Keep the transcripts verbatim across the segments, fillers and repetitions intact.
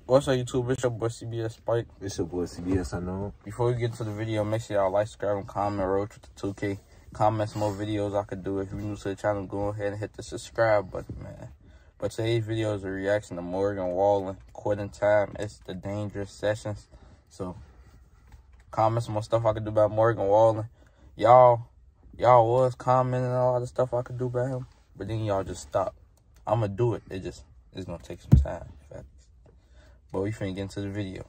What's up, YouTube? It's your boy C B S Spike. It's your boy C B S Unknown. Before we get to the video, make sure y'all like, subscribe, and comment. Road to the two K. Comment some more videos I could do. If you're new to the channel, go ahead and hit the subscribe button, man. But today's video is a reaction to Morgan Wallen, Quitting Time. It's the Dangerous Sessions. So, comment some more stuff I could do about Morgan Wallen. Y'all, y'all was commenting on all the stuff I could do about him, but then y'all just stopped. I'm gonna do it. It just, it's gonna take some time. But we finna get into the video.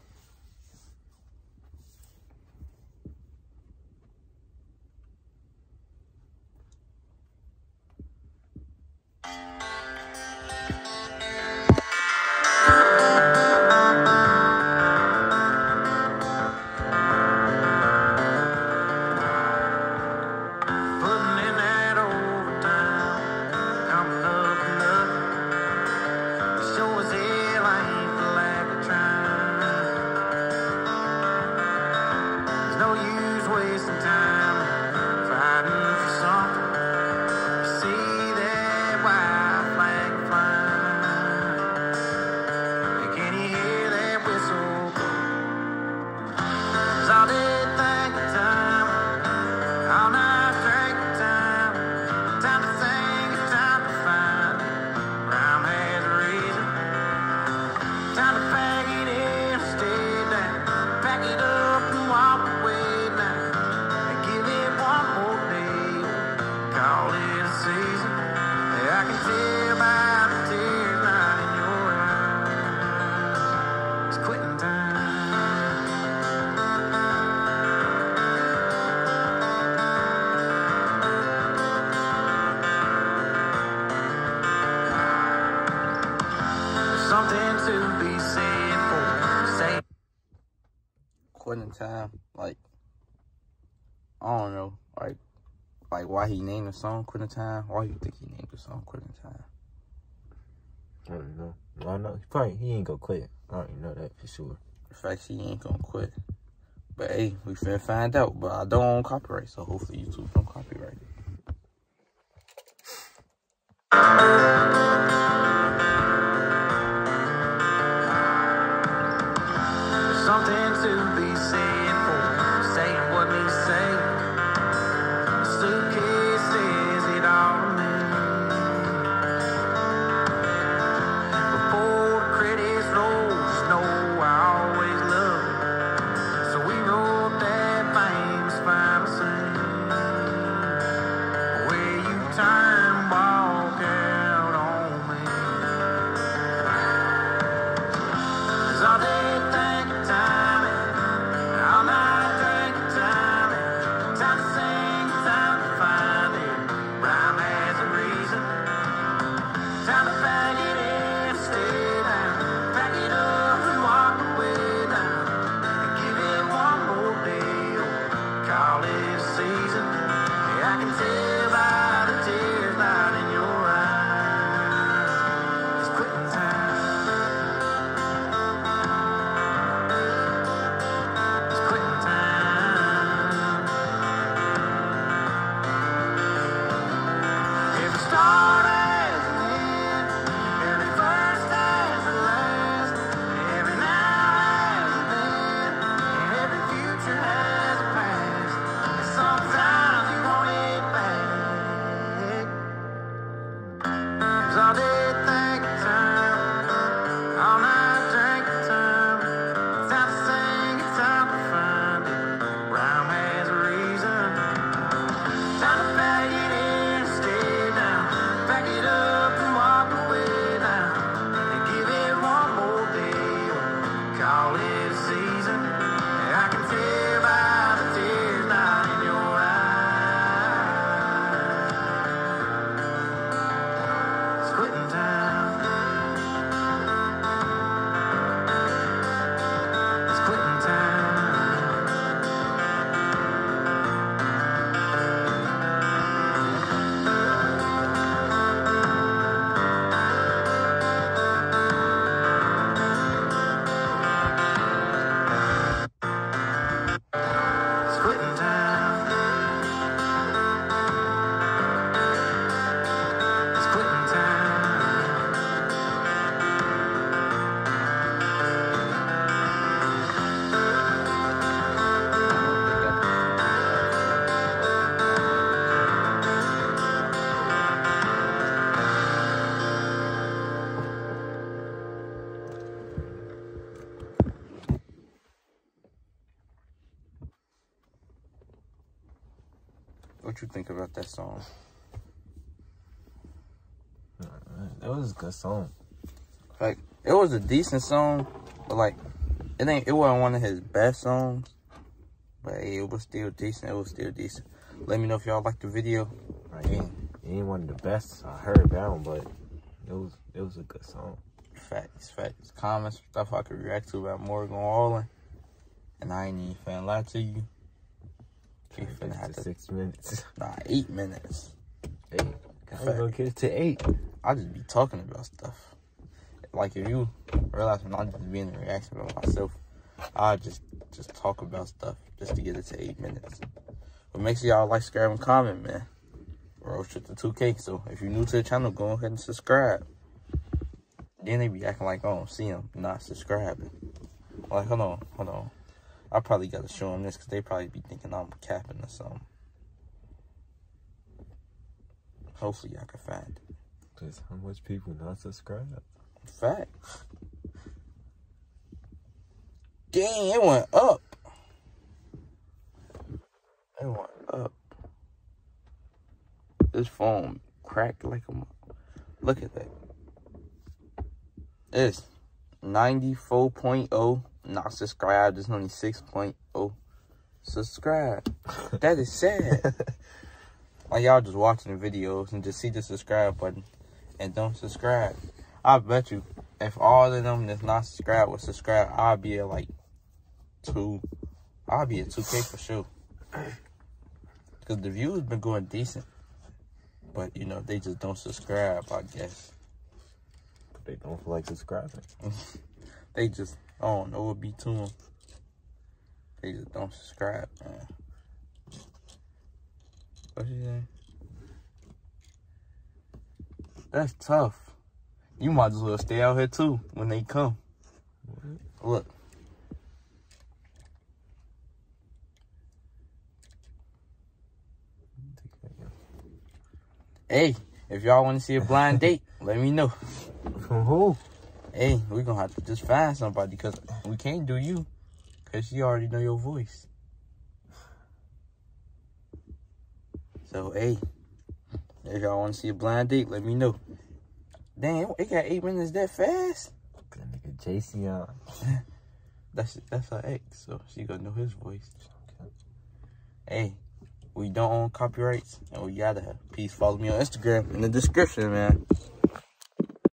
Quitting Time, like, I don't know, like, like why he named the song Quitting Time? Why do you think he named the song Quitting Time? I don't know. I don't know. He probably, he ain't gonna quit. I already know that for sure. In fact, he ain't gonna quit. But hey, we finna find out. But I don't own copyright, so hopefully YouTube don't copyright it. Something to be said for saying what we say. The suitcase says it all to me. Before the credits roll, snow I always loved. So we wrote that famous final scene where you turn and walk out on me. 'Cause all they think time, all night drinking time, time to sing, time to find it. Rhyme has a reason. Time to pack it in, stay down, pack it up and walk away now, and give it one more day, or call it a season. Yeah, I can tell by the tears not in your eyes. It's quitting time. What you think about that song? That was a good song. Like, it was a decent song, but like, it ain't. It wasn't one of his best songs, but hey, it was still decent. It was still decent. Let me know if y'all liked the video. Like, it ain't, it ain't one of the best I heard down, but it was it was a good song. Facts, facts. Comments, stuff I could react to about Morgan Wallen. And I ain't even finna lie to you. You finna have to, six minutes. Nah, eight minutes. Eight. How you gonna get it to eight? I just be talking about stuff. Like, if you realize I'm not just being a reaction about myself, I just just talk about stuff just to get it to eight minutes. But make sure y'all like, subscribe, and comment, man. Road trip to two K. So if you're new to the channel, go ahead and subscribe. Then they be acting like I don't see them not subscribing. Like, hold on, hold on. I probably gotta show them this because they probably be thinking I'm capping or something. Hopefully y'all can find it. Cause how much people not subscribe? Fact. Dang, it went up. It went up. This phone cracked like a... Look at that. It's ninety-four point oh not subscribed. There's only six point oh subscribe. That is sad. Like, y'all just watching the videos and just see the subscribe button and don't subscribe. I bet you if all of them that's not subscribed would subscribe, I'll be at like two. I'll be at two K for sure. Because the views been going decent. But, you know, they just don't subscribe, I guess. They don't feel like subscribing. They just, I don't know what be to them. They just don't subscribe, man. What you saying? That's tough. You might as well stay out here too when they come. What? Look. Hey, if y'all want to see a blind date, let me know. From who? Hey, we gonna have to just find somebody because we can't do you because you already know your voice. So, hey, if y'all want to see a blind date, let me know. Damn, it got eight minutes that fast? That nigga J C on. That's that's her ex, so she gonna know his voice. Hey, we don't own copyrights, and we gotta have peace. Follow me on Instagram in the description, man.